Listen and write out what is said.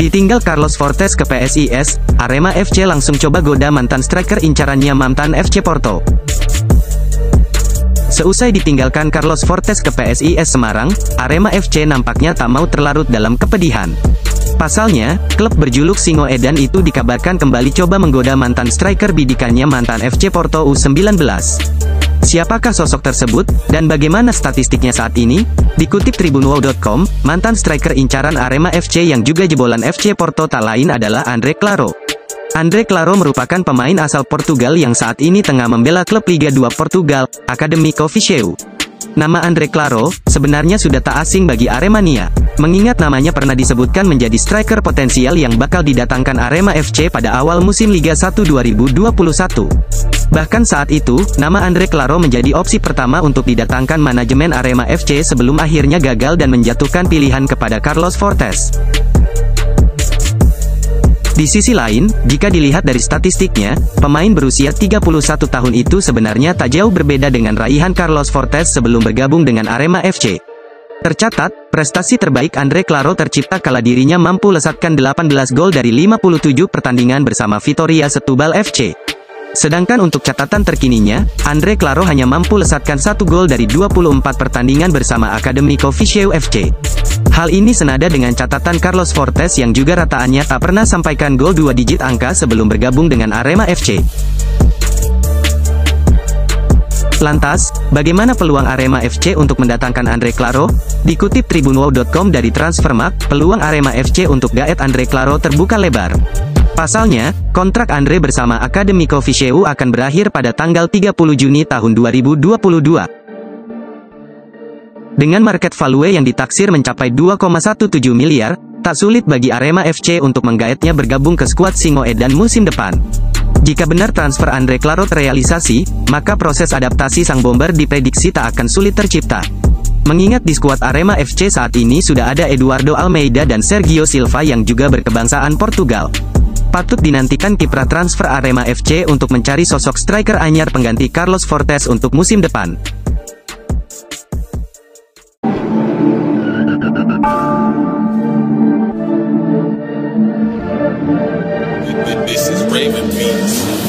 Ditinggal Carlos Fortes ke PSIS, Arema FC langsung coba goda mantan striker incarannya mantan FC Porto. Seusai ditinggalkan Carlos Fortes ke PSIS Semarang, Arema FC nampaknya tak mau terlarut dalam kepedihan. Pasalnya, klub berjuluk Singo Edan itu dikabarkan kembali coba menggoda mantan striker bidikannya mantan FC Porto U19. Siapakah sosok tersebut, dan bagaimana statistiknya saat ini? Dikutip tribunwow.com, mantan striker incaran Arema FC yang juga jebolan FC Porto tak lain adalah André Claro. André Claro merupakan pemain asal Portugal yang saat ini tengah membela klub Liga 2 Portugal, Académico Viseu. Nama André Claro, sebenarnya sudah tak asing bagi Aremania, mengingat namanya pernah disebutkan menjadi striker potensial yang bakal didatangkan Arema FC pada awal musim Liga 1 2021. Bahkan saat itu, nama André Claro menjadi opsi pertama untuk didatangkan manajemen Arema FC sebelum akhirnya gagal dan menjatuhkan pilihan kepada Carlos Fortes. Di sisi lain, jika dilihat dari statistiknya, pemain berusia 31 tahun itu sebenarnya tak jauh berbeda dengan raihan Carlos Fortes sebelum bergabung dengan Arema FC. Tercatat, prestasi terbaik André Claro tercipta kala dirinya mampu lesatkan 18 gol dari 57 pertandingan bersama Vitória Setúbal FC. Sedangkan untuk catatan terkininya, André Claro hanya mampu lesatkan 1 gol dari 24 pertandingan bersama Académico Viseu FC. Hal ini senada dengan catatan Carlos Fortes yang juga rataannya tak pernah sampaikan gol 2 digit angka sebelum bergabung dengan Arema FC. Lantas, bagaimana peluang Arema FC untuk mendatangkan André Claro? Dikutip tribunwow.com dari Transfermarkt, peluang Arema FC untuk gaet André Claro terbuka lebar. Pasalnya, kontrak André bersama Académico Viseu akan berakhir pada tanggal 30 Juni tahun 2022. Dengan market value yang ditaksir mencapai 2,17 miliar, tak sulit bagi Arema FC untuk menggaetnya bergabung ke skuad Singo Edan musim depan. Jika benar transfer André Claro terrealisasi, maka proses adaptasi sang bomber diprediksi tak akan sulit tercipta. Mengingat di skuad Arema FC saat ini sudah ada Eduardo Almeida dan Sergio Silva yang juga berkebangsaan Portugal. Patut dinantikan kiprah transfer Arema FC untuk mencari sosok striker anyar pengganti Carlos Fortes untuk musim depan. This is Raven Beats.